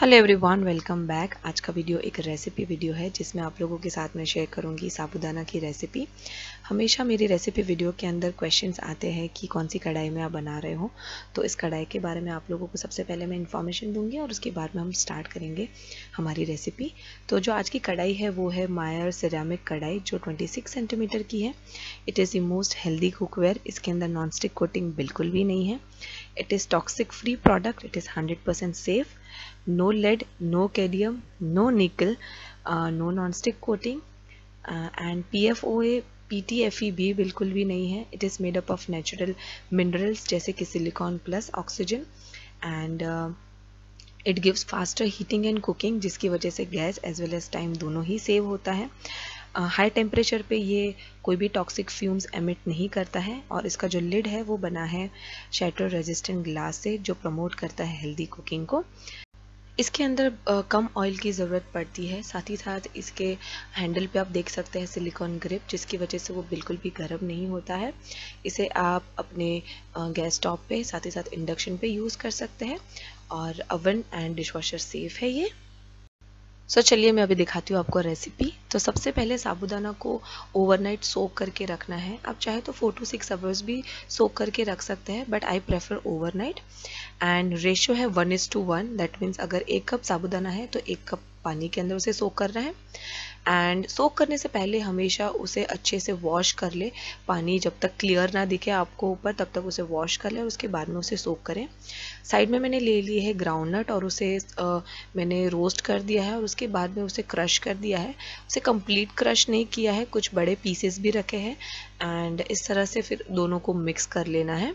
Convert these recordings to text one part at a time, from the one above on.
Hello everyone, welcome back. आज का video एक रेसिपी वीडियो है जिसमें आप लोगों के साथ में शेयर करूंगी साबूदाना की रेसिपी। हमेशा मेरी रेसिपी वीडियो के अंदर क्वेश्चंस आते हैं कि कौन सी कढ़ाई में आप बना रहे हो, तो इस कढ़ाई के बारे में आप लोगों को सबसे पहले मैं इन्फॉर्मेशन दूंगी और उसके बाद में हम स्टार्ट करेंगे हमारी रेसिपी। तो जो आज की कढ़ाई है वो है मायर सिरेमिक कढ़ाई, जो 26 सेंटीमीटर की है। It is the most healthy cookware. इसके अंदर नॉन स्टिक कोटिंग बिल्कुल भी नहीं है। It is toxic free product. It is 100% safe. No lead, no cadmium, no nickel, no non-stick coating, and PFOA PTFE भी बिल्कुल भी नहीं है। It is made up of natural minerals जैसे कि silicon plus oxygen, and it gives faster heating and cooking, जिसकी वजह से gas as well as time दोनों ही सेव होता है। हाई टेम्परेचर पे ये कोई भी टॉक्सिक फ्यूम्स एमिट नहीं करता है, और इसका जो लिड है वो बना है शैटर रेजिस्टेंट ग्लास से, जो प्रमोट करता है हेल्दी कुकिंग को। इसके अंदर कम ऑयल की ज़रूरत पड़ती है। साथ ही साथ इसके हैंडल पे आप देख सकते हैं सिलिकॉन ग्रिप, जिसकी वजह से वो बिल्कुल भी गर्म नहीं होता है। इसे आप अपने गैस स्टोव पे, साथ ही साथ इंडक्शन पे यूज़ कर सकते हैं, और ओवन एंड डिशवॉशर सेफ है ये। चलिए मैं अभी दिखाती हूँ आपको रेसिपी। तो सबसे पहले साबूदाना को ओवरनाइट सोक करके रखना है। आप चाहे तो 4 to 6 आवर्स भी सोक करके रख सकते हैं, but I prefer overnight. And ratio है 1:1। दैट मीन्स अगर 1 कप साबूदाना है तो 1 कप पानी के अंदर उसे सोक करना है। एंड सोक करने से पहले हमेशा उसे अच्छे से वॉश कर ले। पानी जब तक क्लियर ना दिखे आपको ऊपर, तब तक उसे वॉश कर ले और उसके बाद में उसे सोक करें। साइड में मैंने ले ली है ग्राउंडनट, और उसे मैंने रोस्ट कर दिया है, और उसके बाद में उसे क्रश कर दिया है। उसे कंप्लीट क्रश नहीं किया है, कुछ बड़े पीसेस भी रखे हैं। एंड इस तरह से फिर दोनों को मिक्स कर लेना है।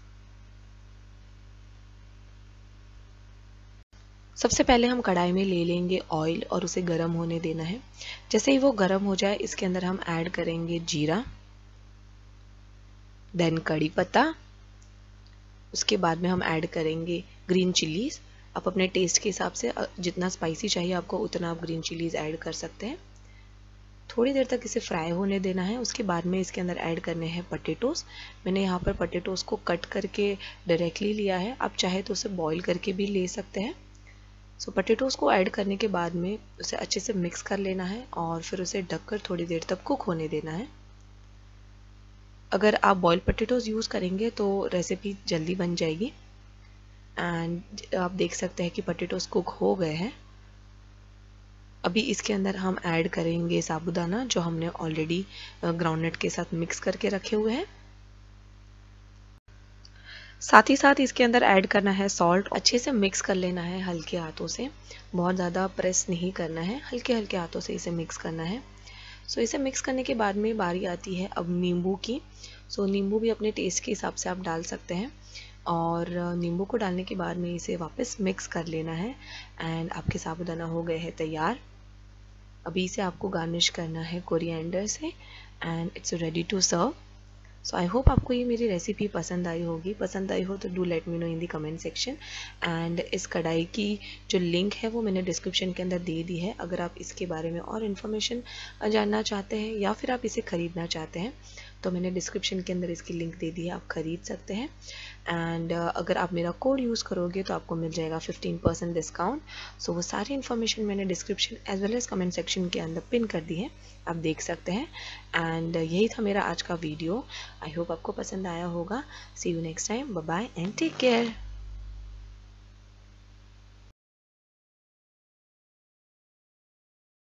सबसे पहले हम कढ़ाई में ले लेंगे ऑयल और उसे गर्म होने देना है। जैसे ही वो गर्म हो जाए, इसके अंदर हम ऐड करेंगे जीरा, देन कड़ी पत्ता। उसके बाद में हम ऐड करेंगे ग्रीन चिलीज। आप अपने टेस्ट के हिसाब से जितना स्पाइसी चाहिए आपको उतना आप ग्रीन चिलीज ऐड कर सकते हैं। थोड़ी देर तक इसे फ्राई होने देना है। उसके बाद में इसके अंदर ऐड करने हैं पटेटोस। मैंने यहाँ पर पटेटोस को कट करके डायरेक्टली लिया है, आप चाहे तो उसे बॉईल करके भी ले सकते हैं। पटेटोज़ को ऐड करने के बाद में उसे अच्छे से मिक्स कर लेना है, और फिर उसे ढककर थोड़ी देर तक कुक होने देना है। अगर आप बॉइल्ड पटेटोज़ यूज़ करेंगे तो रेसिपी जल्दी बन जाएगी। एंड आप देख सकते हैं कि पटेटोज़ कुक हो गए हैं। अभी इसके अंदर हम ऐड करेंगे साबूदाना, जो हमने ऑलरेडी ग्राउंडनट के साथ मिक्स करके रखे हुए हैं। साथ ही साथ इसके अंदर ऐड करना है सॉल्ट। अच्छे से मिक्स कर लेना है हल्के हाथों से, बहुत ज़्यादा प्रेस नहीं करना है, हल्के हल्के हाथों से इसे मिक्स करना है। इसे मिक्स करने के बाद में बारी आती है अब नींबू की। नींबू भी अपने टेस्ट के हिसाब से आप डाल सकते हैं, और नींबू को डालने के बाद में इसे वापस मिक्स कर लेना है। एंड आपके साबूदाना हो गए हैं तैयार। अभी इसे आपको गार्निश करना है कोरिएंडर से, and it's ready to serve. I hope आपको ये मेरी रेसिपी पसंद आई होगी। पसंद आई हो तो do let me know in the comment section. And इस कढ़ाई की जो लिंक है वो मैंने डिस्क्रिप्शन के अंदर दे दी है। अगर आप इसके बारे में और इन्फॉर्मेशन जानना चाहते हैं, या फिर आप इसे ख़रीदना चाहते हैं, तो मैंने डिस्क्रिप्शन के अंदर इसकी लिंक दे दी है, आप ख़रीद सकते हैं। एंड अगर आप मेरा कोड यूज़ करोगे तो आपको मिल जाएगा 15% डिस्काउंट। वो सारी इन्फॉर्मेशन मैंने description as well as comment section के अंदर पिन कर दी है, आप देख सकते हैं। एंड यही था मेरा आज का वीडियो। आई होप आपको पसंद आया होगा। See you next time. Bye bye and take care.